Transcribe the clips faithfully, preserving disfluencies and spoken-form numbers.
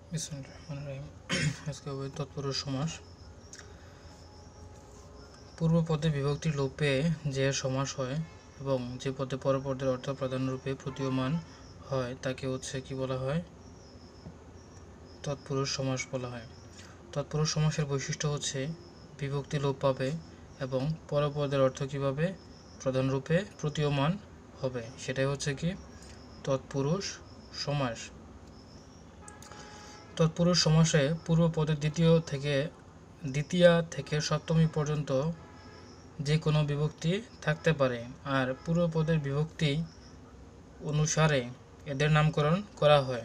বিসমিল্লাহির আজকে হবে তৎপুরুষ সমাস। পূর্ব পদে বিভক্তি লোপ পেয়ে যে সমাস হয় এবং যে পদে পর পদের অর্থ প্রাধান্যরূপে প্রতীয়মান হয় তাকে হচ্ছে কি বলা হয়? তৎপুরুষ সমাস বলা হয়। তৎপুরুষ সমাসের বৈশিষ্ট্য হচ্ছে বিভক্তি লোপ পাবে এবং পরপদের অর্থ কিভাবে প্রধানরূপে প্রতীয়মান হবে, সেটাই হচ্ছে কি তৎপুরুষ সমাস। তৎপুরুষ সমাসে পূর্ব পদের দ্বিতীয় থেকে দ্বিতীয়া থেকে সপ্তমী পর্যন্ত যে কোনো বিভক্তি থাকতে পারে, আর পূর্ব পদের বিভক্তি অনুসারে এদের নামকরণ করা হয়।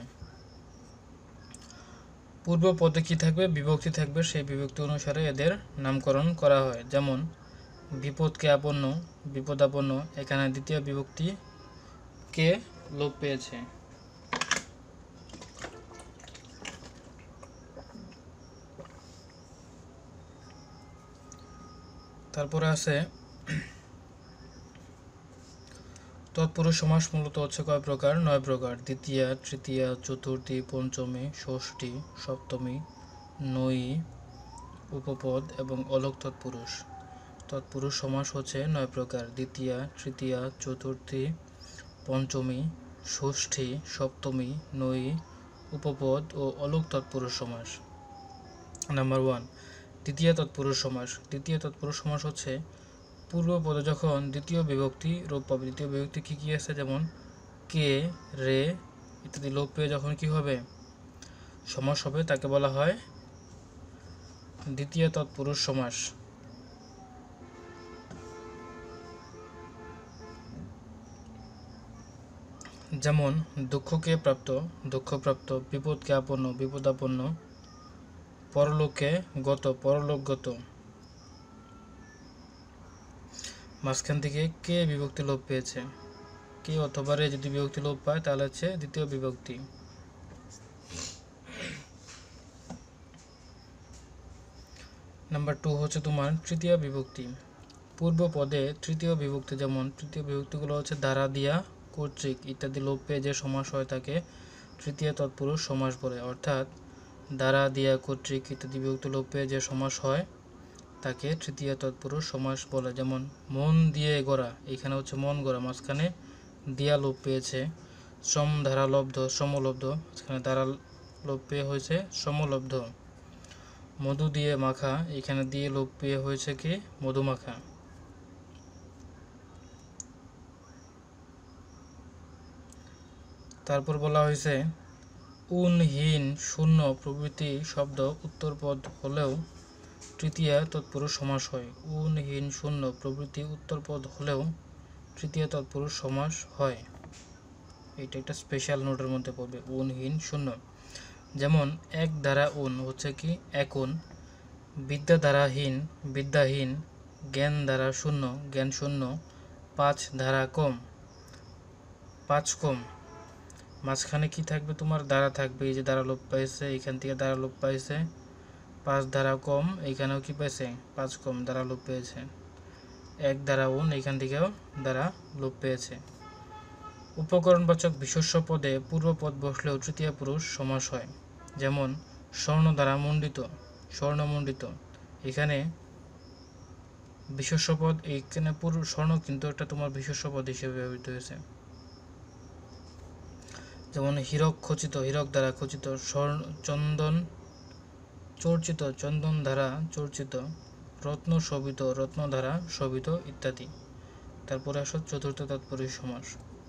পূর্ব পদে কি থাকবে? বিভক্তি থাকবে, সেই বিভক্তি অনুসারে এদের নামকরণ করা হয়। যেমন বিপদকে আপন্ন, বিপদাপন্ন, এখানে দ্বিতীয় বিভক্তি কে লোপ পেয়েছে। তারপরে আছে তৎপুরুষ সমাস মূলত হচ্ছে কয় প্রকার? নয় প্রকার। দ্বিতীয়া, তৃতীয়া, চতুর্থী, পঞ্চমী, ষষ্ঠী, সপ্তমী, নয়ী, উপপদ এবং অলোক তৎপুরুষ। তৎপুরুষ সমাস হচ্ছে নয় প্রকার। দ্বিতীয়া, তৃতীয়া, চতুর্থী, পঞ্চমী, ষষ্ঠী, সপ্তমী, নয়ী, উপপদ ও অলোক তৎপুরুষ সমাস। নাম্বার ওয়ান, দ্বিতীয় তৎপুরুষ সমাস। দ্বিতীয় তৎপুরুষ সমাস হচ্ছে পূর্ব পদে যখন দ্বিতীয় বিভক্তি লোপ পাবে। দ্বিতীয় বিভক্তি কী কী আছে? যেমন কে, রে ইত্যাদি লোপ পেয়ে যখন কি হবে? সমাস হবে, তাকে বলা হয় দ্বিতীয় তৎপুরুষ সমাস। যেমন দুঃখকে প্রাপ্ত, দুঃখপ্রাপ্ত, বিপদকে আপন্ন, বিপদাপন্ন, পরলোকে গত, পরলোকগত। মাঝখান থেকে কে বিভক্তি লোপ পেয়েছে, কে অথবা রে যদি বিভক্তি লোপ পায় তাহলে হচ্ছে দ্বিতীয় বিভক্তি। নাম্বার টু হচ্ছে তোমার তৃতীয় বিভক্তি। পূর্ব পদে তৃতীয় বিভক্তি, যেমন তৃতীয় বিভক্তিগুলো হচ্ছে দ্বারা, দিয়া, কর্তৃক ইত্যাদি লোপ পেয়ে যে সমাস হয় তাকে তৃতীয় তৎপুরুষ সমাস বলে। অর্থাৎ দ্বারা, দিয়া, কর্তৃক ইত্যাদি বিভক্তি লোপ পেয়ে যে সমাস হয় তাকে তৃতীয় তৎপুরুষ সমাস বলে। যেমন মন দিয়ে গড়া, এখানে হচ্ছে মন গড়া, মাঝখানে দিয়া লোপ পেয়েছে। শ্রম ধারা লব্ধ, শ্রমলব্ধ, এখানে দ্বারা লোপ পেয়ে হয়েছে শ্রমলব্ধ। মধু দিয়ে মাখা, এখানে দিয়ে লোপ পেয়ে হয়েছে কি মধুমাখা। তারপর বলা হয়েছে উন, হীন, শূন্য প্রভৃতি শব্দ উত্তরপদ হলেও তৃতীয় তৎপুরুষ সমাস হয়। উন, হীন, শূন্য প্রভৃতি উত্তরপদ হলেও তৃতীয় তৎপুরুষ সমাস হয়। এটা একটা স্পেশাল নোটের মধ্যে পড়বে, উন, হীন, শূন্য। যেমন এক দ্বারা উন হচ্ছে কি একুন, বিদ্যা দ্বারা হীন, বিদ্যাহীন, জ্ঞান দ্বারা শূন্য, জ্ঞান শূন্য, পাঁচ ধারা কম, পাঁচ কম। মাঝখানে কি থাকবে? তোমার দ্বারা থাকবে, এই যে দ্বারা লোপ পাইছে, এখান থেকে দ্বারা লোপ পাইছে, পাঁচ ধারা কম, এইখানেও কি পাইছে? পাঁচ কম, দ্বারা লোপ পেয়েছে। এক দ্বারা উন, এইখান থেকেও দ্বারা লোপ পেয়েছে। উপকরণবাচক বিশেষ্য পদে পূর্বপদ বসলেও তৃতীয় পুরুষ সমাস হয়। যেমন স্বর্ণ দ্বারা মণ্ডিত, স্বর্ণমণ্ডিত, এখানে বিশেষ্য পদ, এইখানে পুরো স্বর্ণ কিন্তু একটা তোমার বিশেষ্য পদ হিসেবে ব্যবহৃত হয়েছে। যেমন হীরক খচিত, হীরক দ্বারা খচিত, স্বর্ণ চন্দন চর্চিত, চন্দন দ্বারা চর্চিত, রত্ন শোভিত, রত্ন দ্বারা শোভিত ইত্যাদি। তারপরে আসো চতুর্থ তৎপুরুষ সমাস।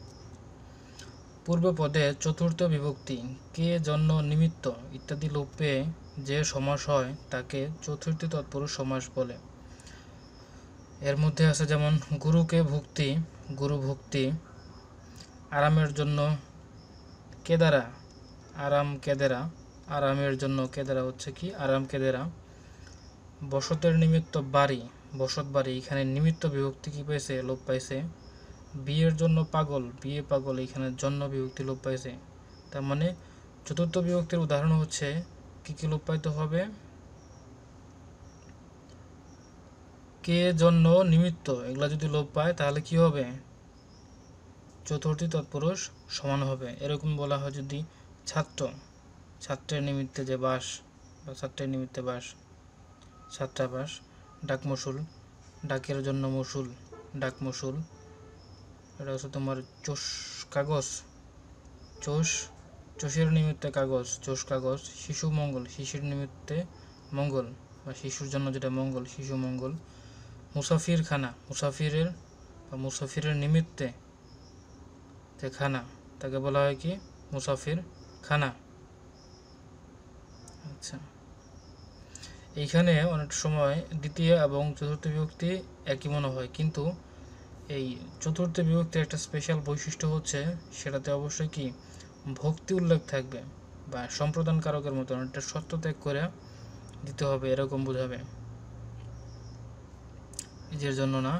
পূর্ব পদে চতুর্থ বিভক্তি কে, জন্য, নিমিত্ত ইত্যাদি লোপ পেয়ে যে সমাস হয় তাকে চতুর্থ তৎপুরুষ সমাস বলে। এর মধ্যে আছে যেমন গুরুকে ভক্তি, গুরু ভক্তি, আরামের জন্য কেদারা, আরাম কেদেরা, আরামের জন্য কেদারা হচ্ছে কি আরাম কেদেরা। বসতের নিমিত্ত বাড়ি, বসত বাড়ি, এখানে নিমিত্ত বিভক্তি কি পাইছে? লোপ পাইছে। বিয়ের জন্য পাগল, বিয়ে পাগল, এখানে জন্য বিভক্তি লোপ পাইছে। তার মানে চতুর্থ বিভক্তির উদাহরণ হচ্ছে কি কি লোপ পাইতে হবে? কে, জন্য, নিমিত্ত, এগুলা যদি লোপ পায় তাহলে কি হবে? চতুর্থী তৎপুরুষ সমান হবে। এরকম বলা হয় যদি ছাত্র, ছাত্রের নিমিত্তে যে বাস বা ছাত্রের নিমিত্তে বাস, ছাত্রাবাস। ডাক মসুল, ডাকের জন্য মসুল, ডাক মসুল। এটা হচ্ছে তোমার চোষ কাগজ, চোষ, চোষের নিমিত্তে কাগজ, চোষ কাগজ। শিশু মঙ্গল, শিশুর নিমিত্তে মঙ্গল বা শিশুর জন্য যেটা মঙ্গল, শিশু মঙ্গল। মুসাফির খানা, মুসাফিরের বা মুসাফিরের নিমিত্তে যে খানা তাকে বলা হয় কি মুসাফির খানা। আচ্ছা, এইখানে অনেক সময় দ্বিতীয় এবং চতুর্থ বিভক্তি একই মনে হয়, কিন্তু এই চতুর্থ বিভক্তির একটা স্পেশাল বৈশিষ্ট্য হচ্ছে সেটাতে অবশ্যই কি ভক্তি উল্লেখ থাকবে বা সম্প্রদান কারকের মতো একটা সত্য ত্যাগ করে দিতে হবে, এরকম বোঝাবে, নিজের জন্য না।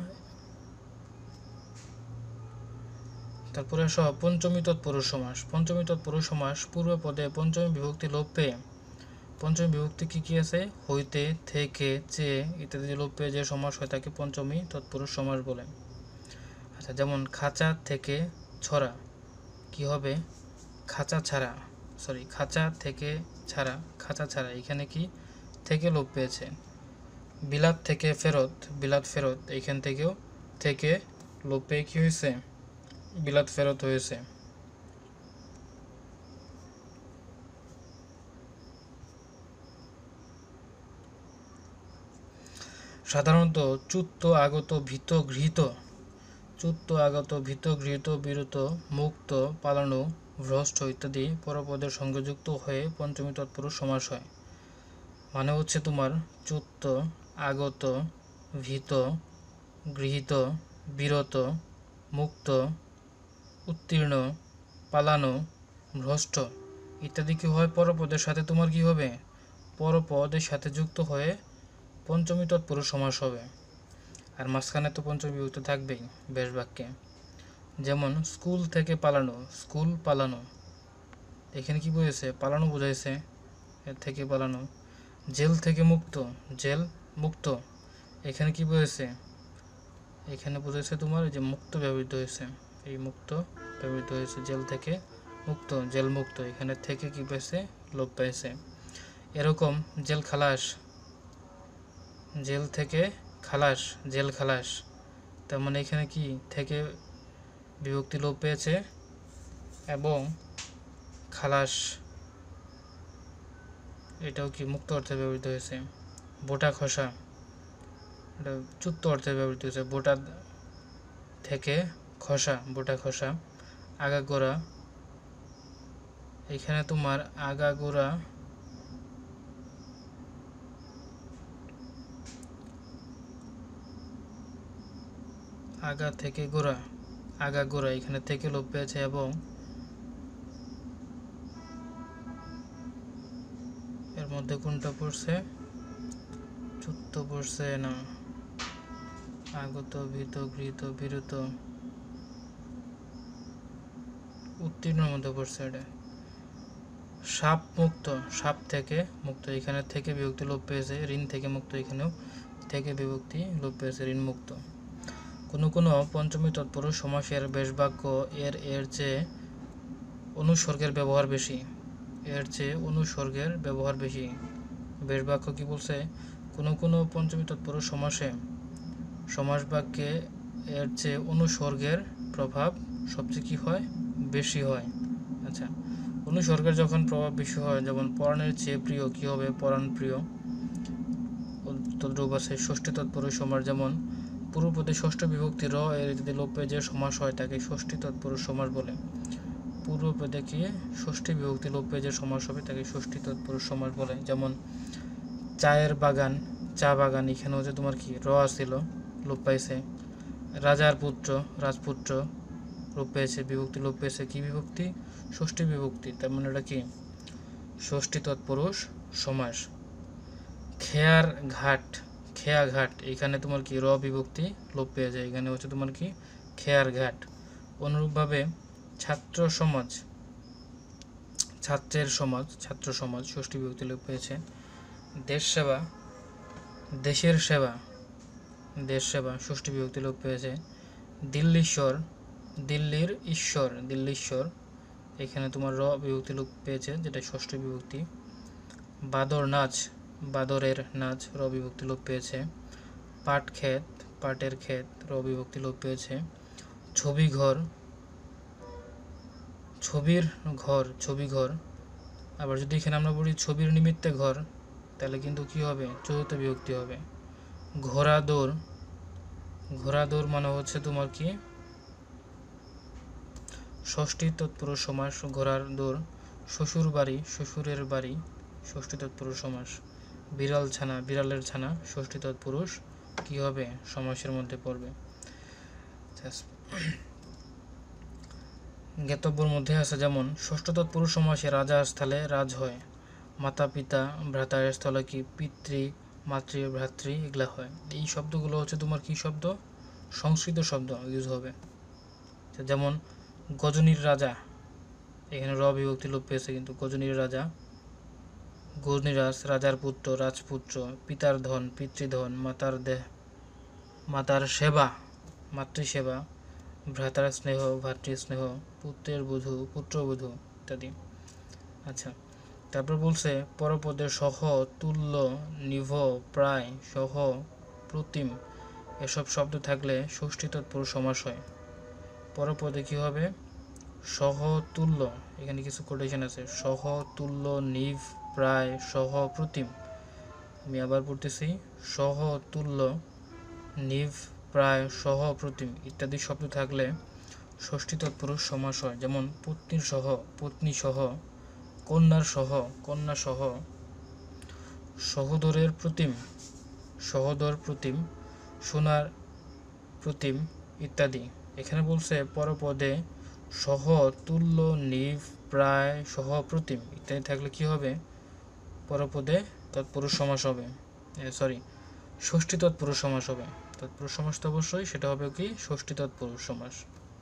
তারপরে আসো পঞ্চমী তৎপুরুষ সমাস। পঞ্চমী তৎপুরুষ সমাস পূর্ব পদে পঞ্চমী বিভক্তি লোপ পেয়ে, পঞ্চমী বিভক্তি কি কি আছে, হইতে, থেকে, চেয়ে ইত্যাদি লোপ পেয়ে যে সমাস হয় তাকে পঞ্চমী তৎপুরুষ সমাস বলে। আচ্ছা, যেমন খাঁচা থেকে ছড়া কি হবে, খাঁচা ছাড়া, সরি খাঁচা থেকে ছাড়া, খাঁচা ছাড়া, এখানে কি থেকে লোপ পেয়েছে। বিলাত থেকে ফেরত, বিলাত ফেরত, এইখান থেকেও থেকে লোপ পেয়ে কি হয়েছে, বিলাত ফেরত হয়েছে। সাধারণত চ্যুত আগত ভীত গৃহীত, চ্যুত আগত ভীত গৃহীত বিরত মুক্ত পালানো ভ্রষ্ট ইত্যাদি পরপদের সঙ্গে যুক্ত হয়ে পঞ্চমী তৎপুরুষ সমাস হয়। মানে হচ্ছে তোমার চ্যুত আগত ভীত গৃহীত বিরত মুক্ত উত্তীর্ণ পালানো ভ্রষ্ট ইত্যাদি কি হয় পরপদের সাথে তোমার কি হবে, পরপদের সাথে যুক্ত হয়ে পঞ্চমী তৎপুরুষ সমাস হবে। আর মাঝখানে তো পঞ্চমী বিভক্তি থাকবেই বেশ বাক্যে। যেমন স্কুল থেকে পালানো, স্কুল পালানো, এখানে কি বুঝেছে, পালানো বুঝাইছে, এর থেকে পালানো। জেল থেকে মুক্ত, জেল মুক্ত, এখানে কি বুঝেছে, এখানে বুঝেছে তোমার যে মুক্ত ব্যবহৃত হয়েছে, এই মুক্ত ব্যবহৃত হয়েছে, জেল থেকে মুক্ত, জেল মুক্ত, এখানে থেকে কি পেয়েছে, লোপ পেয়েছে। এরকম জেল খালাস, জেল থেকে খালাস, জেল খালাস, তার মানে এখানে কি থেকে বিভক্তি লোপ পেয়েছে এবং খালাস এটাও কি মুক্ত অর্থে ব্যবহৃত হয়েছে। বোটা খসা, এটা চ্যুত অর্থে ব্যবহৃত হয়েছে, বোটা থেকে খসা, বোটা খসা। আগাগোড়া, এখানে তোমার আগাগোড়া আগা থেকে গোড়া, আগাগোড়া, এখানে থেকে লোপ পেয়েছে এবং এর মধ্যে কোনটা পড়ছে, চ্যুত পড়ছে না, আগত ভীত গৃহীত বিরত উত্তীর্ণের মধ্যে পড়ছে। এটা সাপ মুক্ত, সাপ থেকে মুক্ত, এখানে থেকে বিভক্তি লোপ পেয়েছে। ঋণ থেকে মুক্ত, এখানেও থেকে বিভক্তি লোপ পেয়েছে, ঋণ মুক্ত। কোনো কোনো পঞ্চমী তৎপুরুষ সমাসের বেশবাক্য এর এর চেয়ে অনুসর্গের ব্যবহার বেশি, এর চেয়ে অনুসর্গের ব্যবহার বেশি। বেশবাক্য কি বলছে, কোনো কোনো পঞ্চমী তৎপুরুষ সমাসে সমাস বাক্যে এর চেয়ে অনুসর্গের প্রভাব সবচেয়ে কি হয়, বেশি হয়। আচ্ছা, অনুসর্গের যখন প্রভাব বেশি হয়, যেমন পরাণের চেয়ে প্রিয় কি হবে, পরাণ প্রিয়। তদ্রূপ আছে ষষ্ঠী তৎপুরুষ সমাস, যেমন পূর্বপদে ষষ্ঠ বিভক্তি র এর যদি লোপে যে সমাস হয় তাকে ষষ্ঠী তৎপুরুষ সমাস বলে। পূর্বপদে কি ষষ্ঠী বিভক্তি লোপে যে সমাস হবে তাকে ষষ্ঠী তৎপুরুষ সমাস বলে। যেমন চায়ের বাগান, চা বাগান, এখানে হচ্ছে তোমার কি র আসছিল, লোপ পাইছে। রাজার পুত্র, রাজপুত্র লোপ পেয়েছে, বিভক্তি লোপ পেয়েছে, কি বিভক্তি, ষষ্ঠী বিভক্তি, তার মানে এটা কি ষষ্ঠী তৎপুরুষ সমাস। খেয়ার ঘাট, খেয়া ঘাট, এখানে তোমার কি র বিভক্তি লোপ পেয়ে যায়, এখানে হচ্ছে তোমার কি খেয়ার ঘাট। অনুরূপভাবে ছাত্র সমাজ, ছাত্রের সমাজ, ছাত্র সমাজ ষষ্ঠী বিভক্তি লোপ পেয়েছে। দেশ সেবা, দেশের সেবা, দেশ সেবা ষষ্ঠী বিভক্তি লোপ পেয়েছে। দিল্লীশ্বর, দিল্লির ঈশ্বর, দিল্লীশ্বর এখানে তোমার র বিভক্তি লোপ পেয়েছে, যেটা ষষ্ঠী বিভক্তি। বাদর নাচ, বাদরের নাচ, র বিভক্তি লোপ পেয়েছে। পাট ক্ষেত, পাটের ক্ষেত, র বিভক্তি লোপ পেয়েছে। ছবি ঘর, ছবির ঘর, ছবি ঘর। আবার যদি এখানে আমরা বলি ছবির নিমিত্তে ঘর, তাহলে কিন্তু কি হবে, চতুর্থ বিভক্তি হবে। ঘোড়া দৌড়, ঘোড়া দৌড় মানে হচ্ছে তোমার কি ষষ্ঠী তৎপুরুষ সমাস, ঘোড়ার দৌড়। শ্বশুর বাড়ি, শ্বশুরের বাড়ি, ষষ্ঠী তৎপুরুষ সমাস। বিড়াল ছানা, বিড়ালের ছানা, ষষ্ঠী তৎপুরুষ কি হবে, সমাসের মধ্যে পড়বে। জ্ঞাতব্যর মধ্যে আছে যেমন ষষ্ঠ তৎপুরুষ সমাসে রাজা স্থলে রাজ হয়, মাতা পিতা ভ্রাতার স্থলে কি পিতৃ মাতৃ ভ্রাতৃ এগুলা হয়। এই শব্দগুলো হচ্ছে তোমার কি শব্দ, সংস্কৃত শব্দ ইউজ হবে। যেমন গজনীর রাজা, এখানে র বিভক্তি লোপ পেয়েছে কিন্তু। গজনীর রাজা, গজনীরাজ, রাজার পুত্র, রাজপুত্র। পিতার ধন, পিতৃধন। মাতার দেহ, মাতার সেবা, মাতৃসেবা। ভ্রাতার স্নেহ, ভাতৃস্নেহ। পুত্রের বধূ, পুত্রবধূ ইত্যাদি। আচ্ছা, তারপর বলছে পরপদে সহ, তুল্য, নিভ, প্রায়, সহ, প্রতিম এসব শব্দ থাকলে ষষ্ঠী তৎপুরুষ সমাস হয়। পরপদে কি হবে, সহ, তুল্য, এখানে কিছু কোটেশন আছে। সহ, তুল্য, নিভ, প্রায়, সহ, প্রতিম। আমি আবার পড়তেছি, সহ, তুল্য, নিভ, প্রায়, সহ, প্রতিম ইত্যাদি শব্দ থাকলে ষষ্ঠী তৎপুরুষ সমাস হয়। যেমন পত্নীর সহ, পত্নী সহ। কন্যার সহ, কন্যা সহ। সহোদরের প্রতিম, সহোদর প্রতিম। সোনার প্রতিম ইত্যাদি। এখানে বলছে পরপদে সহ, তুল্য, নিভ, প্রায়, সহ, প্রতিম ইত্যাদি থাকলে কি হবে, পরপদে তৎপুরুষ সমাস হবে, সরি ষষ্ঠী তৎপুরুষ সমাস হবে। তৎপুরুষ সমাস তো অবশ্যই, সেটা হবে কি ষষ্ঠী তৎপুরুষ সমাস।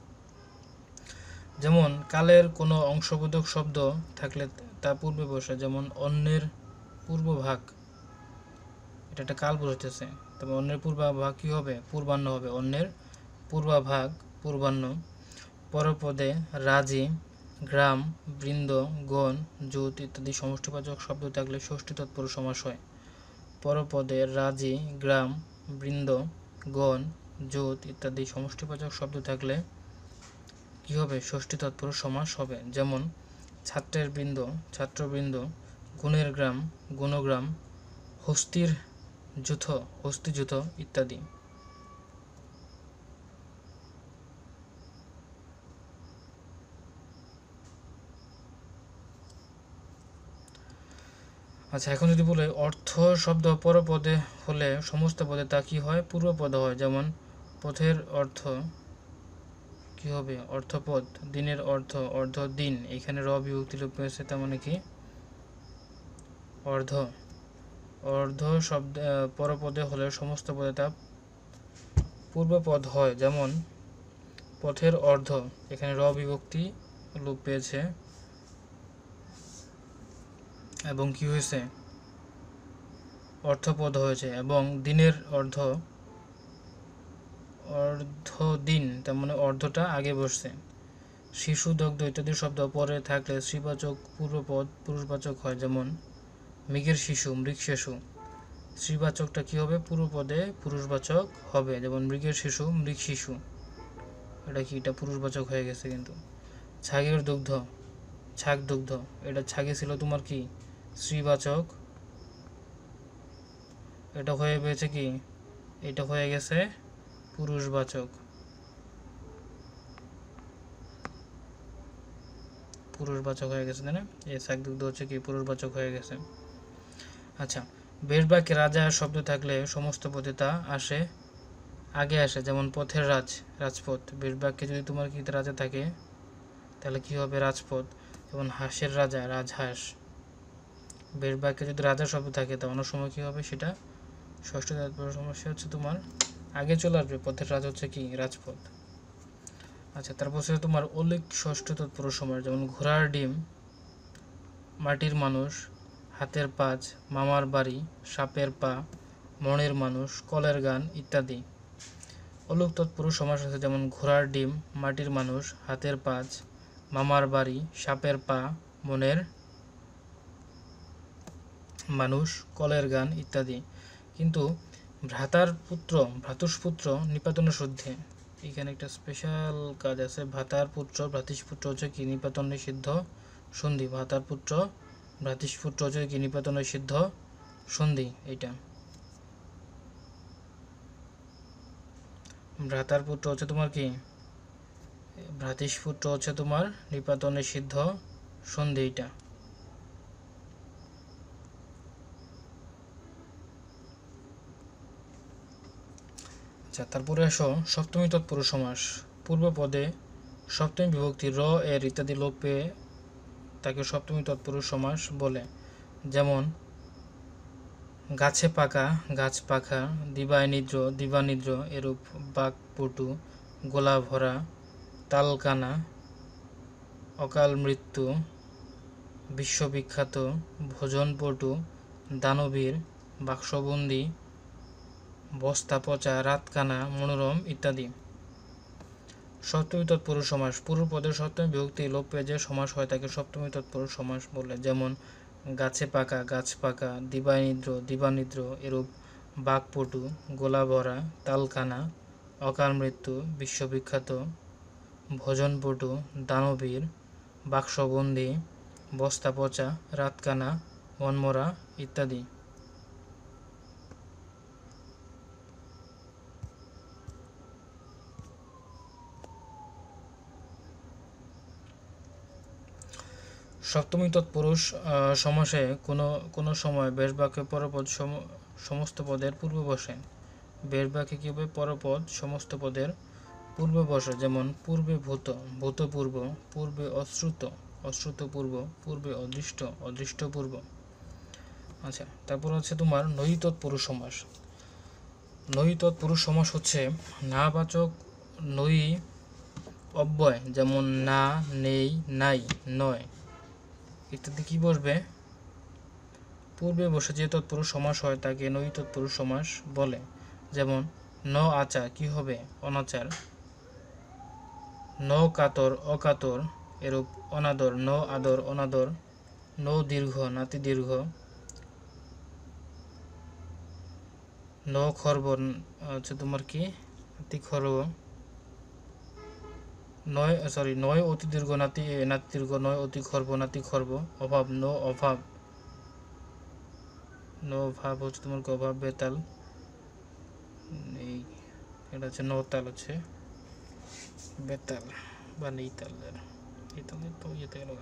যেমন কালের কোনো অংশবোধক শব্দ থাকলে তা পূর্বে বসে, যেমন অন্যের পূর্বভাগ, এটা একটা কাল বোঝাতেছে। তবে অন্যের পূর্বাভাগ কি হবে, পূর্বাহ্ন হবে। অন্যের পূর্বাভাগ, পূর্বাহ্ন। পরপদে রাজি, গ্রাম, বৃন্দ, গণ, জুত ইত্যাদি সমষ্টিবাচক শব্দ থাকলে ষষ্ঠী তৎপুরুষ সমাস হয়। পরপদে রাজি, গ্রাম, বৃন্দ, গণ, জুত ইত্যাদি সমষ্টিবাচক শব্দ থাকলে কি হবে, ষষ্ঠী তৎপুরুষ সমাস হবে। যেমন ছাত্রের বৃন্দ, ছাত্রবৃন্দ। গুণের গ্রাম, গুণগ্রাম। হস্তির যুথ, হস্তিযুথ ইত্যাদি। আচ্ছা, এখন যদি বলে অর্থ শব্দ পরপদে হলে সমস্ত পদে তা কি হয়, পূর্বপদ হয়। যেমন পথের অর্থ কি হবে, অর্থপদ। দিনের অর্থ, অর্ধ দিন, এখানে র বিভক্তি লোপ পেয়েছে, তার মানে কি অর্ধ। অর্ধ শব্দ পরপদে হলে সমস্ত পদে তা পূর্বপদ হয়। যেমন পথের অর্ধ, এখানে র বিভক্তি লোপ পেয়েছে এবং কি হয়েছে, অর্থপদ হয়েছে। এবং দিনের অর্ধ, অর্ধ দিন, তার মানে অর্ধটা আগে বসছে। শিশু, দগ্ধ ইত্যাদি শব্দ পরে থাকলে স্ত্রীবাচক পূর্বপদ পুরুষবাচক হয়। যেমন মৃগের শিশু, মৃগ শিশু। স্ত্রীবাচকটা কি হবে, পূর্বপদে পুরুষবাচক হবে। যেমন মৃগের শিশু, মৃগ শিশু, এটা কি, এটা পুরুষবাচক হয়ে গেছে কিন্তু। ছাগের দুগ্ধ, ছাগ দুগ্ধ, এটা ছাগে ছিল তোমার কি স্ত্রীবাচক, এটা হয়ে গেছে কি, এটা হয়ে গেছে পুরুষবাচক, পুরুষবাচক হয়ে গেছে, তাই না? এই ছাগ দুগ্ধ হচ্ছে কি পুরুষবাচক হয়ে গেছে। আচ্ছা, বেশ বাক্যে রাজা শব্দ থাকলে সমস্ত পদে তা আসে, আগে আসে। যেমন পথের রাজ, রাজপথ। বেশ বাক্যে যদি তোমার কি রাজা থাকে তাহলে কি হবে, রাজপথ। যেমন হাঁসের রাজা, রাজহাঁস। বেশ বাক্যে যদি রাজা শব্দ থাকে তা অন্য সময় কি হবে, সেটা ষষ্ঠ তৎপুরুষ সমস্যা হচ্ছে তোমার আগে চলে আসবে। পথের রাজ হচ্ছে কি রাজপথ। আচ্ছা, তারপর হচ্ছে তোমার অলিক ষষ্ঠ তৎপুরুষ সমাস। যেমন ঘোড়ার ডিম, মাটির মানুষ, হাতের পাঁচ, মামার বাড়ি, সাপের পা, মনের মানুষ, কলের গান ইত্যাদি। অলোক তৎপুরুষ সমাস আছে যেমন ঘোড়ার ডিম, মাটির মানুষ, হাতের পাঁচ, মামার বাড়ি, সাপের পা, মনের মানুষ, কলের গান ইত্যাদি। কিন্তু ভ্রাতার পুত্র, ভ্রাতুষ্পুত্র নিপাতনে শুদ্ধে, এখানে একটা স্পেশাল কাজ আছে। ভ্রাতার পুত্র, ভ্রাতুষ্পুত্র হচ্ছে কি নিপাতন নিষিদ্ধ সন্ধি। ভ্রাতার পুত্র, ভ্রাতুষ্পুত্র হচ্ছে কি নিপাতন নিষিদ্ধ সন্ধি। এইটা ভ্রাতার পুত্র হচ্ছে তোমার কি, ভ্রাতুষ্পুত্র হচ্ছে তোমার নিপাতন নিষিদ্ধ সন্ধি। এইটা আচ্ছা, তারপরে আসো সপ্তমী তৎপুরুষ সমাস। পূর্ব পদে সপ্তমী বিভক্তি র এর ইত্যাদি লোপ পেয়ে তাকে সপ্তমী তৎপুরুষ সমাস বলে। যেমন গাছে পাকা, গাছ পাখা, দিবায় নিদ্র, দিবানিদ্র এরূপ বাকপটু, গোলা ভরা, তালকানা, অকাল মৃত্যু, বিশ্ববিখ্যাত, ভোজনপটু, দানবীর, বাক্সবন্দী, বস্তা পচা, রাতকানা, মনোরম ইত্যাদি। সপ্তমী তৎপুরুষ সমাস। পূর্ব পদের সপ্তমী বিভক্তি লোপ পেয়ে যে সমাস হয় তাকে সপ্তমী তৎপুরুষ সমাস বলে। যেমন গাছে পাকা, গাছ পাকা, দিবানিদ্র, দিবানিদ্র এরূপ বাকপটু, গোলা ভরা, তালকানা, অকাল মৃত্যু, বিশ্ববিখ্যাত, ভোজনপটু, দানবীর, বাক্সবন্দী, বস্তা পচা, রাতকানা, মনমরা ইত্যাদি। সপ্তমী তৎপুরুষ সমাসে কোনো কোনো সময় বেশ বাক্যে পরপদ সমস্ত পদের পূর্বে বসে। বেশ বাক্যে কী হবে, পরপদ সমস্ত পদের পূর্বে বসে। যেমন পূর্বে ভূত, ভূতপূর্ব, পূর্বে অশ্রুত, অশ্রুতপূর্ব, পূর্বে অদৃষ্ট, অদৃষ্টপূর্ব। আচ্ছা, তারপর হচ্ছে তোমার নয়ী তৎপুরুষ সমাস। নয়ী তৎপুরুষ সমাস হচ্ছে নাবাচক নয়ী অব্যয়, যেমন না, নেই, নাই, নয় ইত্যাদি কি বসবে, পূর্বে বসে যে তৎপুরুষ সমাস হয় তাকে নয়ী তৎপুরুষ সমাস বলে। যেমন ন আচার কি হবে, অনাচার। ন কাতর, অকাতর এরূপ অনাদর, ন আদর, অনাদর। ন দীর্ঘ, নাতি দীর্ঘ। ন খর্ব হচ্ছে তোমার কি, নাতি খর্ব। নয় সরি নয় অতি দীর্ঘ, নাতি নাতি দীর্ঘ। নয় অতি খর্ব, নাতি খর্ব। অভাব, ন অভাব, ন ভাব হচ্ছে তোমার অভাব। বেতাল, এই এটা হচ্ছে ন তাল, হচ্ছে বেতাল বা নেইতাল। এইতালে তো ইয়েতে গেল।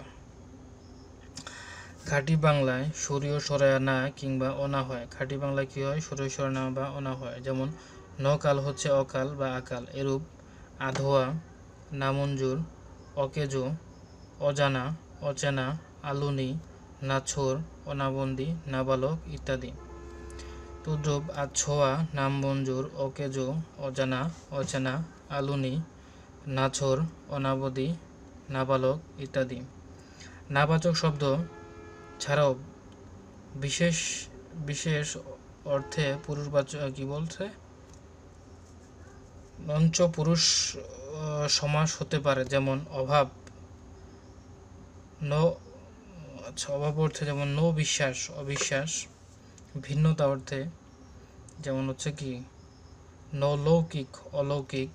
খাঁটি বাংলায় সরিয় সরায়া না কিংবা অনা হয়। খাঁটি বাংলায় কি হয়, সরিয় সরায়া না বা অনা হয়। যেমন নকাল হচ্ছে অকাল বা আকাল। এরূপ আধোয়া, নামঞ্জুর, অকেজো, অজানা, অচেনা, আলুনি, নাছোড়, অনাবন্দি, নাবালক ইত্যাদি। তদ্রূপ আছোয়া, নামঞ্জুর, অকেজো, অজানা, অচেনা, আলুনি, নাছোড়, অনাবধি, নাবালক ইত্যাদি। নাবাচক শব্দ ছাড়াও বিশেষ বিশেষ অর্থে পুরুষবাচক কি বলছে, পঞ্চপুরুষ সমাস হতে পারে। যেমন অভাব, ন আচ্ছা অভাব অর্থে যেমন নো বিশ্বাস, অবিশ্বাস। ভিন্নতা অর্থে যেমন হচ্ছে কি নলৌকিক, অলৌকিক।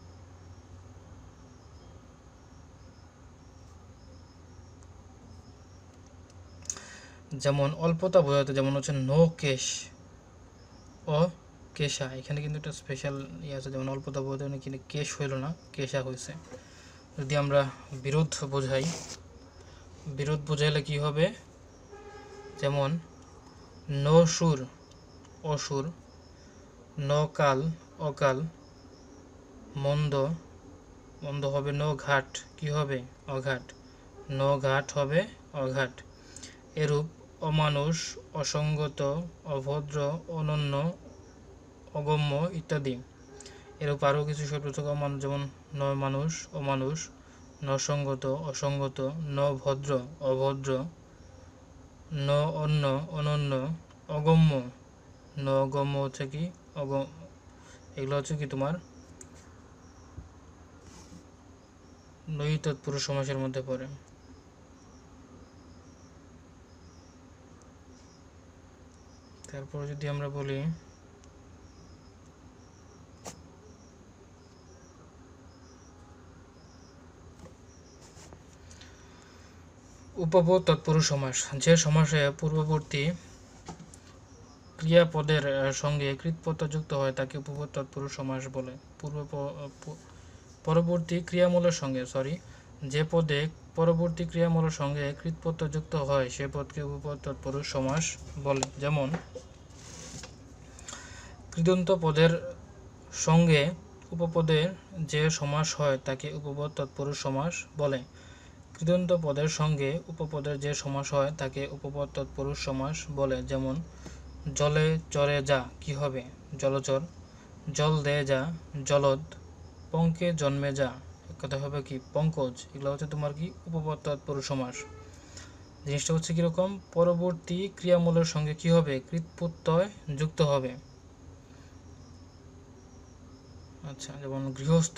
যেমন অল্পতা বোঝাতে, যেমন হচ্ছে নো কেশ, ও কেশা। এখানে কিন্তু একটা স্পেশাল ইয়ে আছে, যেমন অল্পতা বোঝাতে কিন্তু কেশ হইল না, কেশা হয়েছে। যদি আমরা বিরোধ বোঝাই, বিরোধ বোঝাইলে কি হবে, যেমন নো সুর, অসুর। ন কাল, অকাল। মন্দ, মন্দ হবে। ন ঘাট কি হবে, অঘাট। ন ঘাট হবে অঘাট। এরূপ অমানুষ, অসঙ্গত, অভদ্র, অনন্য, অগম্য ইত্যাদি। এরূপ আরও কিছু শব্দ থেকে অমানুষ, যেমন ন মানুষ, অমানুষ। ন সঙ্গত, অসঙ্গত। ন ভদ্র, অভদ্র। ন অন্য, অনন্য। অগম্য, ন অগম্য হচ্ছে কি অগম, এগুলো হচ্ছে কি তোমার নয়ী তৎপুরুষ সমাসের মধ্যে পড়ে। তারপর যদি আমরা বলি উপপদ তৎপুরুষ সমাস, যে সমাসে পূর্ববর্তী ক্রিয়াপদের সঙ্গে কৃৎপ্রত্যয় যুক্ত হয় তাকে উপপদ তৎপুরুষ সমাস বলে। পূর্ব পরবর্তী ক্রিয়ামূলের সঙ্গে সরি যে পদে পরবর্তী ক্রিয়ামূলের সঙ্গে কৃৎপ্রত্যয় যুক্ত হয় সে পদকে উপপদ তৎপুরুষ সমাস বলে। যেমন কৃদন্ত পদের সঙ্গে উপপদের যে সমাস হয় তাকে উপপদ তৎপুরুষ সমাস বলে। কৃদন্ত পদের সঙ্গে উপপদের যে সমাস হয় তাকে উপপদ তৎপুরুষ সমাস বলে। যেমন জলে চরে যা কি হবে? জলচর। জল দেয় যা জলদ। পঙ্কে জন্মে যা এক কথা হবে কি? পঙ্কজ। এগুলো হচ্ছে তোমার কি? উপপদ তৎপুরুষ সমাস। জিনিসটা হচ্ছে কিরকম? পরবর্তী ক্রিয়ামূলের সঙ্গে কি হবে? কৃৎপ্রত্যয় যুক্ত হবে। আচ্ছা, যেমন গৃহস্থ,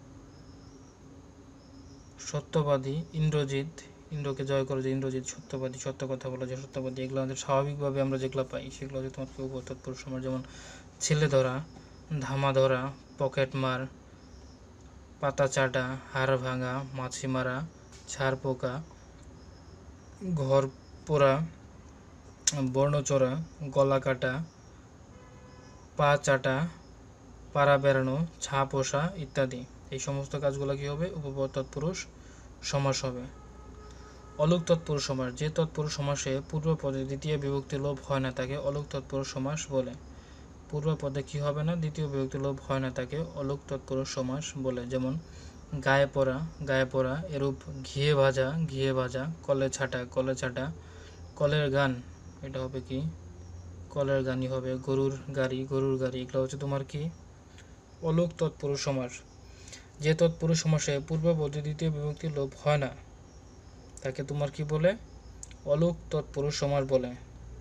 সত্যবাদী, ইন্দ্রজিৎ, ইন্দ্রকে জয় করে যে ইন্দ্রজিৎ, সত্যবাদী, সত্য কথা বলে যে সত্যবাদী, এগুলো আমাদের স্বাভাবিকভাবে আমরা যেগুলো পাই সেগুলো হচ্ছে তোমার কি? উপপদ তৎপুরুষ সমাস। যেমন ছেলে ধরা, ধামা ধরা, পকেট মার, পাতা চাটা, হাড় ভাঙা, মাছি মারা, ছাড় পোকা, ঘর পোড়া, বর্ণচোরা, গলা কাটা, পা চাটা, পাড়া বেড়ানো, ছা পোষা ইত্যাদি। এই সমস্ত কাজগুলো কি হবে? উপপদ তৎপুরুষ সমাস হবে। অলুক তৎপুরুষ সমাস, যে তৎপুরুষ সমাসে পূর্বপদে দ্বিতীয় বিভক্তি লোপ হয় না তাকে অলুক তৎপুরুষ সমাস বলে। পূর্বপদে কি হবে না? দ্বিতীয় বিভক্তি লোপ হয় না তাকে অলুক তৎপুরুষ সমাস বলে। যেমন গায়ে পড়া, গায়ে পড়া, এরূপ ঘিয়ে ভাজা, ঘিয়ে ভাজা, কলে ছাটা, কলে ছাটা, কলের গান, এটা হবে কি? কলের গানই হবে। গরুর গাড়ি, গরুর গাড়ি, এগুলো হচ্ছে তোমার কি? অলুক তৎপুরুষ সমাস। যে তৎপুরুষ সমাসে পূর্বপদে দ্বিতীয় বিভক্তি লোপ হয় না তাকে তোমার কি বলে? অলুক তৎপুরুষ সমাস বলে।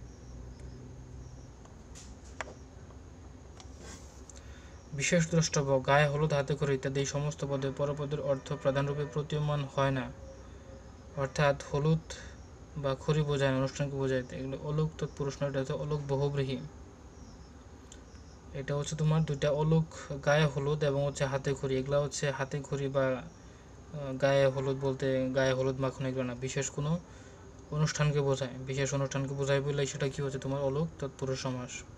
বিশেষ দ্রষ্টব্য, গায়ে হলুদ, হাতে খড়ি ইত্যাদি সমস্ত পদে পরপদের অর্থ প্রধানরূপে প্রতীয়মান হয় না, অর্থাৎ হলুদ বা খড়ি বোঝায় অনুষ্ঠানকে বোঝায়, এগুলো অলুক তৎপুরুষ নয়, এটা হচ্ছে অলুক বহুব্রীহি। এটা হচ্ছে তোমার দুইটা অলুক, গায়ে হলুদ এবং হচ্ছে হাতে খড়ি, এগুলো হচ্ছে হাতে খড়ি বা গায়ে হলুদ বলতে গায়ে হলুদ মাখানো, এগুলো না, বিশেষ কোনো অনুষ্ঠানকে বোঝায়, বিশেষ অনুষ্ঠানকে বোঝায় বলে সেটা কি হচ্ছে তোমার অলুক তৎপুরুষ সমাস।